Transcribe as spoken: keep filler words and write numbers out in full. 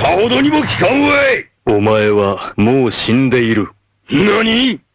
さほどにも効かんわい。 お前はもう死んでいる。 何？